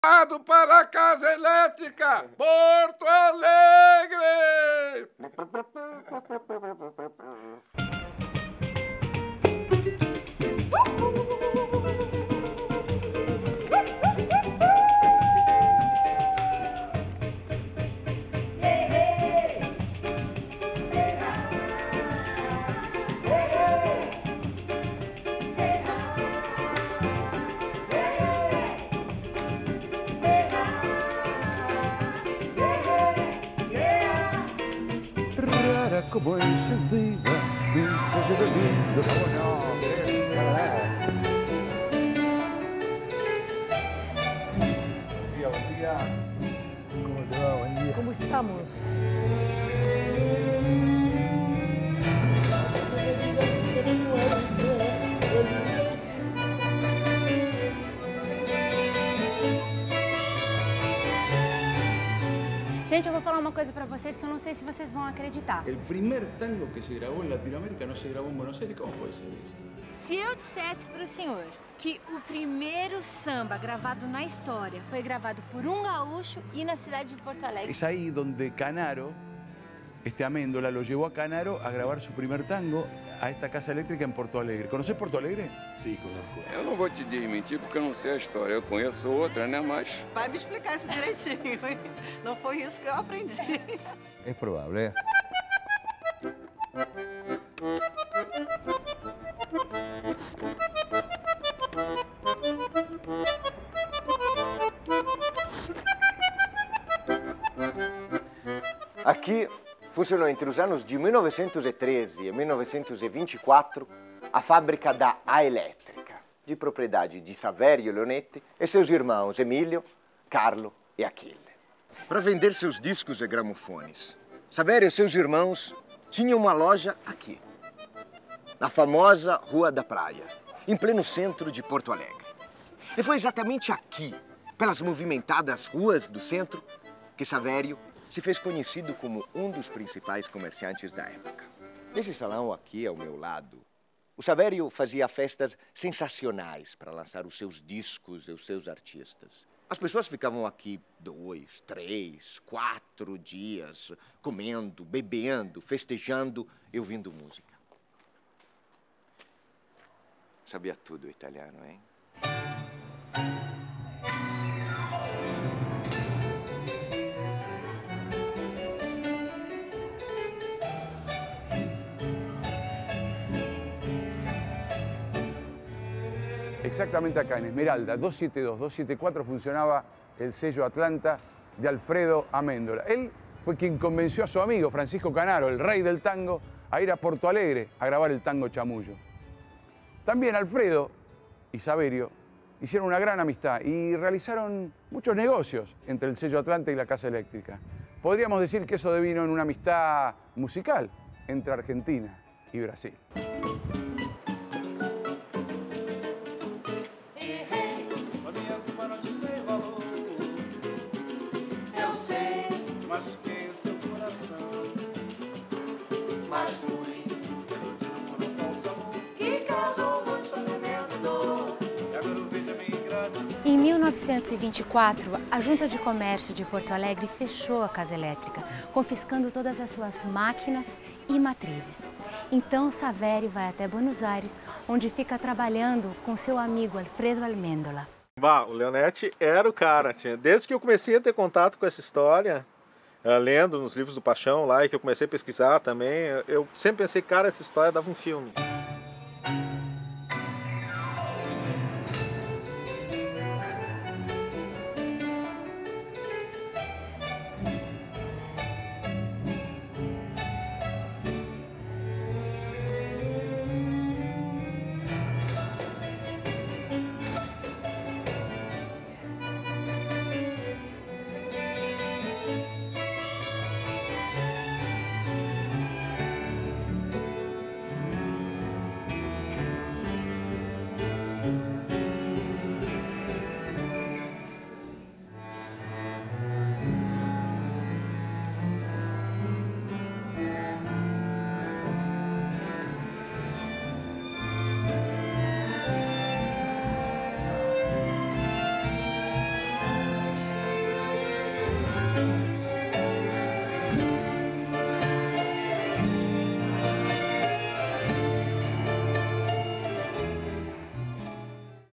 Para a Casa Elétrica, Porto Alegre! Como encendida, mientras yo bebiendo. ¿Cómo no? Buen día. ¿Cómo te va? Buen día. ¿Cómo estamos? Gente, eu vou falar uma coisa pra vocês que eu não sei se vocês vão acreditar. El primer tango que se grabó en Latinoamérica no se grabó en Buenos Aires. ¿Cómo puede ser eso? Se eu dissesse pro senhor que o primeiro samba gravado na história foi gravado por um gaúcho e na cidade de Porto Alegre. Es ahí donde Canaro, Amendola, lo llevó a Canaro a grabar su primer tango a esta casa eléctrica en Porto Alegre. ¿Conoces Porto Alegre? Sí, conozco. Eu não vou te desmentir porque eu não sei a história. Eu conheço outra, né? Mas Vai me explicar isso direitinho, hein? Não foi isso que eu aprendi. Es probable, ¿eh? Aqui funcionou entre os anos de 1913 e 1924 a fábrica da A Elétrica, de propriedade de Saverio Leonetti e seus irmãos Emílio, Carlo e Achille. Para vender seus discos e gramofones, Saverio e seus irmãos tinham uma loja aqui, na famosa Rua da Praia, em pleno centro de Porto Alegre. E foi exatamente aqui, pelas movimentadas ruas do centro, que Saverio se fez conhecido como um dos principais comerciantes da época. Nesse salão aqui ao meu lado, o Saverio fazia festas sensacionais para lançar os seus discos e os seus artistas. As pessoas ficavam aqui 2, 3, 4 dias, comendo, bebendo, festejando e ouvindo música. Sabia tudo italiano, hein? Exactamente acá, en Esmeralda, 272, 274, funcionaba el sello Atlanta de Alfredo Amendola. Él fue quien convenció a su amigo Francisco Canaro, el rey del tango, a ir a Porto Alegre a grabar el tango Chamullo. También Alfredo y Saverio hicieron una gran amistad y realizaron muchos negocios entre el sello Atlanta y la Casa Eléctrica. Podríamos decir que eso devino en una amistad musical entre Argentina y Brasil. Em 1924, a Junta de Comércio de Porto Alegre fechou a Casa Elétrica, confiscando todas as suas máquinas e matrizes. Então, Saverio vai até Buenos Aires, onde fica trabalhando com seu amigo Alfredo Amendola. Bah, o Leonetti era o cara. Desde que eu comecei a ter contato com essa história, lendo nos livros do Paixão lá, e que eu comecei a pesquisar também, eu sempre pensei, cara, essa história dava um filme.